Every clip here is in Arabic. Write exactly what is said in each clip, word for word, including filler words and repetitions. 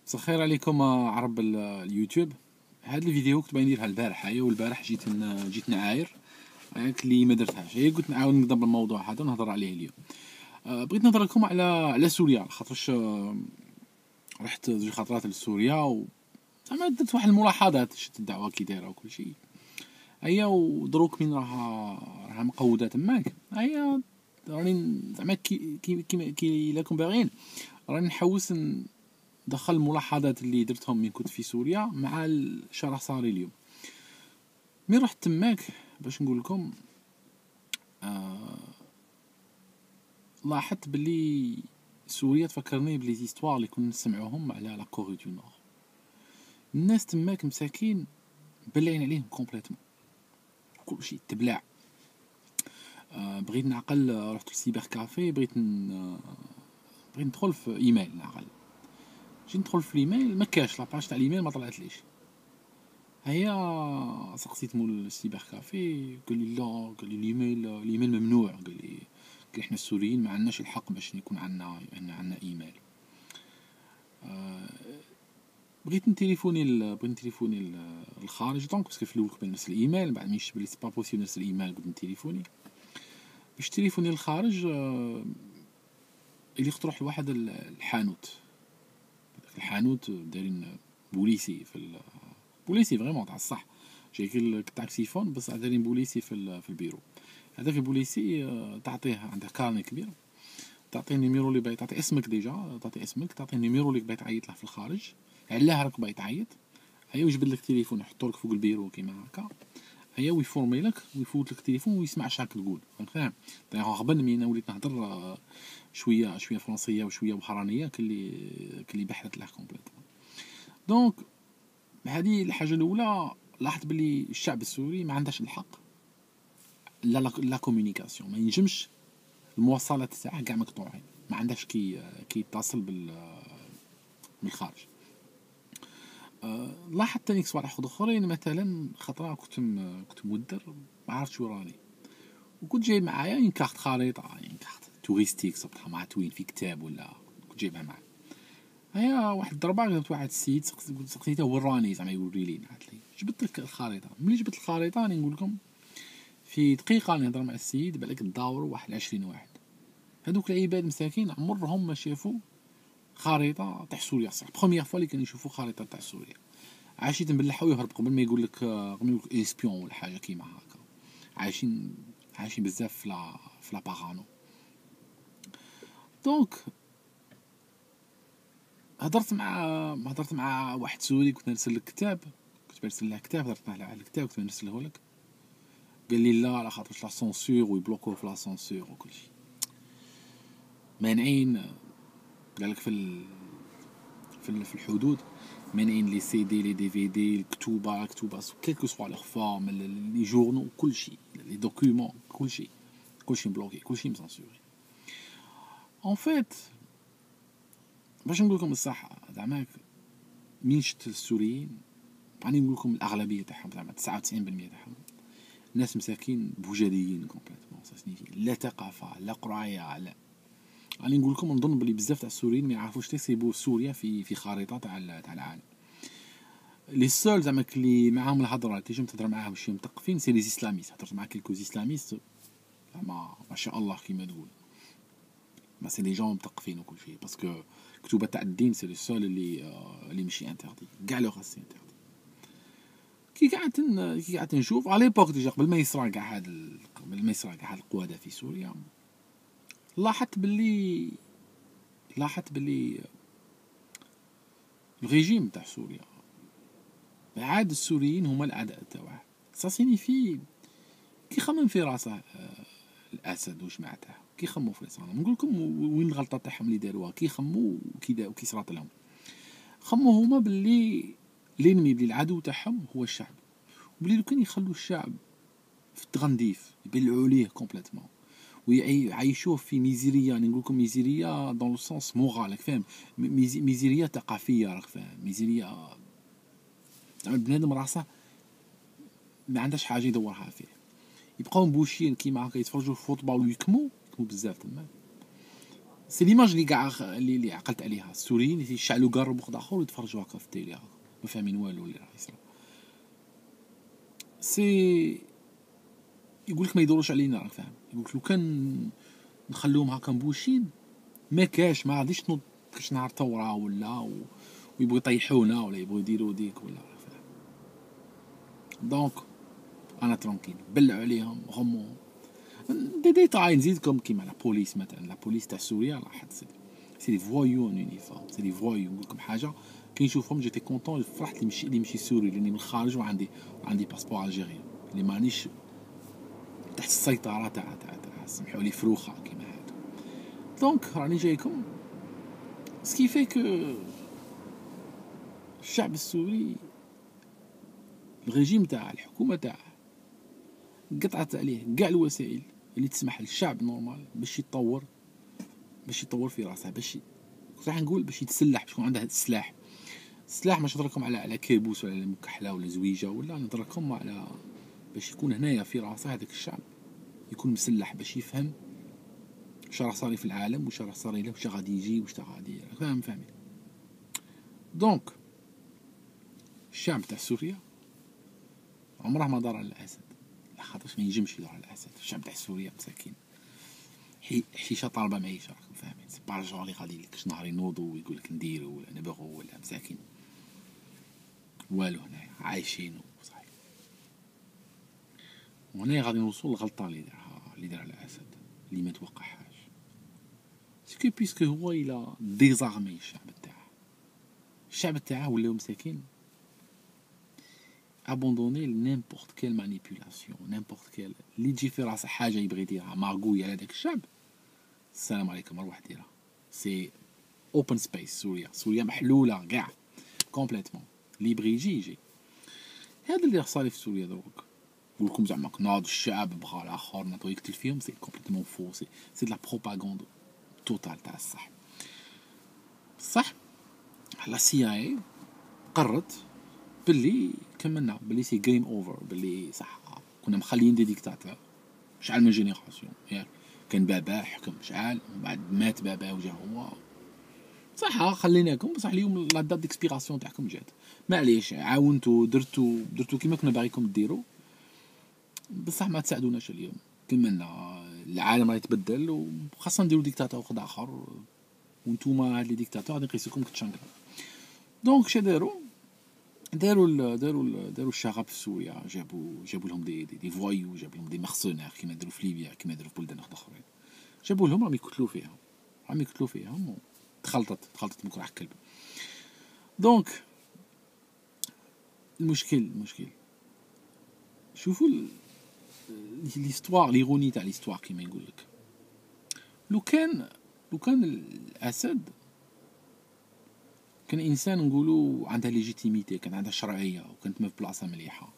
مساء الخير عليكم عرب ال- اليوتيوب. هاد الفيديو كنت باغي نديرها البارح، هي والبارح جيت ن- جيت نعاير ياك اللي ما درتهاش، هي قلت نعاود نقدر بالموضوع هذا ونهضر عليه اليوم. أه، بغيت نهضر لكم على على سوريا، خاطرش أه، رحت زوج خطرات لسوريا و زعما درت واحد الملاحظات، شفت الدعوه كي دايره وكل شيء. هي ودروك من راها راها مقوده تماك، هي راني زعما كي كي كي, كي لكم باغيين راني نحوس ندخل الملاحظات اللي درتهم من كنت في سوريا مع الشرح صاري اليوم. من رحت تماك باش نقول لكم، آه لاحظت بلي سوريا تفكرني بلي زيستوار اللي كنا نسمعوهم على لا كوري دو نور. الناس تماك مساكين بلاين عليهم كومبليتمون، كلشي تبلع. آه بغيت نعقل، رحت للسيبر كافي، بغيت ن... آه، بغيت ندخل في ايميل نعقل. جيت ندخل في الايميل ما كاش لاباج تاع الايميل، ما طلعتليش. هيا سقسيت مول السيبر كافي، قال لي لا، قال لي الايميل الايميل ممنوع، قال لي قال لي احنا السوريين ما عندناش الحق باش يكون عندنا عندنا ايميل. أه بغيت نتليفوني ال... بغيت نتليفوني ال- الخارج دونك، باسكو في الاول كنت نرسل ايميل، بعد ملي شفت بلي سي با بوسيبل نرسل ايميل قلت نتليفوني باش تليفوني الخارج. أه اللي تروح لواحد ال- الحانوت، الحانوت دايرين بوليسي في ال... بوليسي فريمون تاع الصح، جاي التاكسيفون بس دايرين بوليسي في ال... في البيرو. هذاك البوليسي آه، تعطيه عنده كارني كبير، تعطيه النيميرو اللي باغي، تعطي اسمك ديجا، تعطي اسمك، تعطي النيميرو اللي باغي تعيط له في الخارج، علاه راك باغي تعيط. هيا ويجبد لك تليفون يحطو لك فوق البيرو كيما هكا، هيا ويفورمي لك ويفوت لك التليفون ويسمع شاك تقول، راك فاهم؟ دايوغ قبل مي انا وليت نهضر آه، شويه شويه فرنسيه وشويه بحرانيه كلي كلي بحرت له كومبليتوم. دونك هذه الحاجه الاولى، لاحظت بلي الشعب السوري ما عندهاش الحق لا لا كومونيكاسيون، ما ينجمش المواصلات تاعه كاع مقطوعين، ما عندهاش كي كي يتصل بال بالخارج. أه لاحظت تاني صوالح اخرين، مثلا خطره كنت م... كنت مودر، ما عرفتش وين راني، وكنت جايب معايا ان كارت خريطه، يعني كارت توريستيك صبتها مع توين في كتاب ولا، كنت جايبها معايا. هيا واحد الضربه قلت واحد السيد سقسيته وين راني زعما يوري لي، قالت لي جبت لك الخريطه. ملي جبت الخريطه راني نقول لكم في دقيقه نهضر مع السيد بالك تداوروا واحد عشرين واحد. هذوك العباد مساكين عمرهم ما شافوا خريطه تاع سوريا، صح بروميير فوا اللي كانوا يشوفوا خريطه تاع سوريا. عايشين تنبلحوا ويهرب قبل ما يقول لك قبل ما يقول لك اسبيون ولا حاجه كيما هكا. عايشين عايشين بزاف في لا في لا بارانو. دونك هضرت مع هضرت مع واحد سوري، كنت نرسل لك كتاب، كنت برسل له كتاب، هضرت معاه على الكتاب كنت نرسله لك. قال لي لا على خاطر لا سونسور ويبلوكو في لا سونسور وكل شيء مانعين. قال لك في ال... في في الحدود مانعين لي سي دي، لي دي في دي، الكتوبه الكتوبه كيلكو سوا لوغ فورم، لي جورنو كل شيء، لي دوكيومون كل شيء، كل شيء بلوكي، كل شيء مسونسوري. اون فيت باش نقول لكم الصح زعما مين شت السوريين، راني نقول لكم الاغلبيه تاعهم زعما تسعة وتسعين بالمية تاعهم ناس مساكين بوجديين كومبليتمون، سا سينيفي لا ثقافه لا قرايه لا. راني نقول لكم نظن بلي بزاف تاع السوريين ما يعرفوش تيسيبو سوريا في في خريطه تاع تاع العالم. لي سول زعما اللي معاهم الهضره تيجي تهضر معاهم شي مثقفين سي لي اسلاميست. هضرت مع كيلكو اسلاميست زعما ما شاء الله كيما تقول، ما سي لي جون مثقفين وكل شيء، باسكو كتوبه تاع الدين سي لي سول اللي آه اللي ماشي انتردي، كاع لو غاس انتردي. كي قعدت كي قعدت نشوف على ليبوك ديجا قبل ما يصرى كاع هاد ال... قبل ما يصرى كاع هاد القواده في سوريا، لاحظت باللي لاحظت باللي الريجيم تاع سوريا عاد السوريين هما الاعداء تاعه. سا سينيفي كي خمم في راسه آه الاسد وجماعه تاعه، كي خمو في راسهم، نقول لكم وين الغلطه تاعهم اللي داروها، كي خمو وكي دا وكي صرات لهم، خمو هما باللي لينمي بلي العدو تاعهم هو الشعب، وبلي لو كان يخلوا الشعب في التغنديف يبلعوا ليه كومبليتمون ويعيشوه في ميزيريا. نقول لكم ميزيريا دون لو سونس مورال، راك فاهم، ميزيريا ثقافيه، راك فاهم، ميزيريا زعما بنادم راسه ما عندهاش حاجه يدورها فيه، يبقاو مبوشين كيما هكا يتفرجوا في الفوتبال ويكموا يكموا بزاف تما. سي ليماج اللي كاع اللي, اللي عقلت عليها. السوريين يشعلوا كاع ربوخ اخر ويتفرجوا هكا في التيلي هكا ما فاهمين والو اللي راه يصرا. سي يقولك ما يدوروش علينا، راك فاهم؟ يقولك لو كان نخلوهم هكا مبوشين ما كاش، ما غاديش تنوض كاش نهار ثوره ولا و... ويبغوا يطيحونا ولا يبغوا يديروا ديك ولا، راك فاهم؟ دونك انا ترونكيل بلعوا عليهم غمو دي ديتاي. نزيدكم كيما لا بوليس مثلا، لا بوليس تاع سوريا راح سي دي فوايو ان يونيفورم، سي دي فوايو. نقول لكم حاجه كي نشوفهم جيتي كونطون، فرحت اللي مشي اللي مشي سوري لاني من الخارج وعندي عندي باسبور الجيريان اللي مانيش تحت السيطره تاع تاع تاع سمحوا لي فروخه كيما هادو. دونك راني جايكم سكي في كو الشعب السوري الريجيم تاع الحكومه تاعه قطعت عليه كاع الوسائل اللي تسمح للشعب نورمال باش يتطور، باش يطور في راسه، باش راح نقول باش يتسلح، باش يكون عنده السلاح. السلاح مش نهضركم على على كابوس ولا على مكحله ولا زويجه، ولا نهضركم على باش يكون هنايا في راسه هذاك الشعب يكون مسلح باش يفهم واش راه صاري في العالم، واش راه صاري له، واش غادي يجي، واش غادي، فاهم فاهمين؟ دونك الشعب تاع سوريا عمره ما دار على الاسد، خاطرش ما ينجمش يدور على الاسد. الشعب تاع سوريا مساكين حيشه طالبه معيشه، راكم فاهمين؟ سي با الجون اللي غادي لك كش نهار ينوضوا ويقول لك نديروا ولا نبغوا ولا مساكين والو. هنايا عايشين وصحيح. وهنا غادي نوصل للغلطه اللي دارها اللي دارها الاسد اللي ما توقعهاش. سكو بيسكو هو الى ديزارمي الشعب تاعه، الشعب تاعه ولاو مساكين ابوندوني نيمبورت كيل مانيبيولاسيون، نيمبورت كيل اللي تجي في راسه حاجه يبغي يديرها مارغوي على داك الشعب، السلام عليكم روح ديرها. سي اوبن سبيس. سوريا سوريا محلوله كاع كومبليتمون، اللي يبغي يجي يجي. هذا اللي صار في سوريا دروك. نقول لكم زعما ناض الشعب بغى الاخر ناض يقتل فيهم، سي كومبليتمون فو، سي سي لا بروباغوند توتال تاع الصح. صح لا سي اي قررت باللي كملنا، باللي سي جيم اوفر، باللي صح كنا مخليين دي ديكتاتور شحال من جينيراسيون ياك. كان بابا حكم شحال، من بعد مات بابا وجا هو، صح خليناكم بصح اليوم لا دات ديكسبيراسيون تاعكم جات. معليش عاونتو درتو درتو كيما كنا باغيكم ديروا، بصح ما تساعدوناش اليوم. كملنا العالم راه يتبدل وخاصنا نديرو ديكتاتور واحد اخر، وانتوما هاد لي ديكتاتور غادي نقيسوكم كتشانكلا. دونك شا داروا داروا ال داروا ال داروا الشغب في سوريا، جابوا جابوا لهم دي دي, دي فوايو، جابوا لهم دي مرسونير كيما داروا في ليبيا، كيما داروا في بلدان اخرين. جابوا لهم راهم يقتلوا فيها، راهم يقتلوا فيهم، تخلطت تخلطت من كراح كلب. دونك المشكل المشكل شوفوا ليستوار ليغوني تاع ليستوار كيما يقول لك. لو كان لو كان الاسد كان انسان نقولوا عندها ليجيتيميتي، كان عندها شرعيه وكانت في بلاصه مليحه،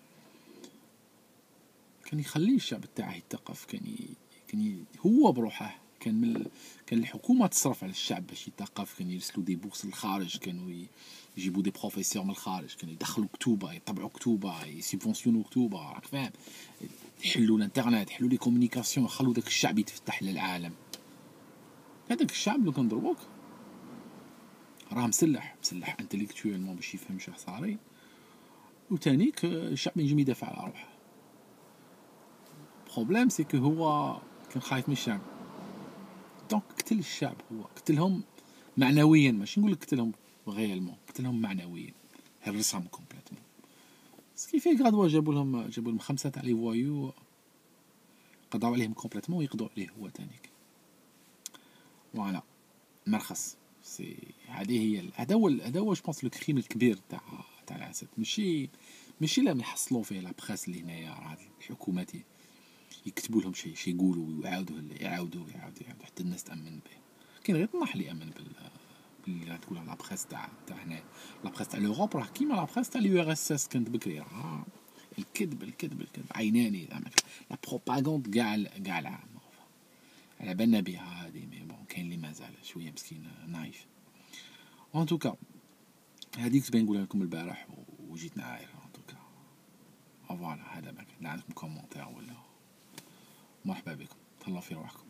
كان يخلي الشعب تاعه يتثقف، كان ي... كان ي... هو بروحه كان من كان الحكومه تصرف على الشعب باش يتثقف، كان يرسلوا دي بورس للخارج، كانوا ي... يجيبوا دي بروفيسور من الخارج، كانوا يدخلوا كتوبه، يطبعوا كتوبه، يسيبونسيونوا كتوبه، راك فاهم؟ يحلوا الانترنت، يحلوا لي كومونيكاسيون، يخلوا داك الشعب يتفتح للعالم. هذاك الشعب لو كان ضربوك راه مسلح مسلح انتليكتويلمون باش يفهم شنو صاري، وتانيك الشعب ينجم يدافع على روحه. بروبليم سي كو هو كان خايف من الشعب، دونك قتل الشعب، هو قتلهم معنويا، ماشي نقول لك قتلهم غيالمون، قتلهم معنويا، هرسهم كومبليتمون. سكي في غادوا جابوا لهم جابوا لهم خمسه تاع لي فوايو، قضاو عليهم كومبليتمون ويقضوا عليه هو تانيك. فوالا مرخص. سي هذه هي هذا هو هذا هو جو بونس لو كريم الكبير تاع تاع الاسد، ماشي ماشي لا يحصلوا فيه لا بريس اللي هنايا، راه الحكومات يكتبوا لهم شيء شي يقولوا ويعاودوا يعاودوا يعاودوا يعاودوا حتى الناس تامن به. كاين غير طماح اللي يامن بال باللي تقولها لا بريس تاع تاع هنا، لا بريس تاع لوروب راه كيما لا بريس تاع اليو ار اس اس كانت بكري، راه الكذب الكذب الكذب عيناني زعما لا بروباغوند كاع كاع العام على بالنا بها هذه. مي بون كاين اللي مازال شويه مسكين نايف. ان توكا هذيك تبين نقولها لكم البارح وجيت نعاير. ان توكا فوالا هذا ما كان عندكم كومونتير ولا مرحبا بكم، تهلاو في روحكم.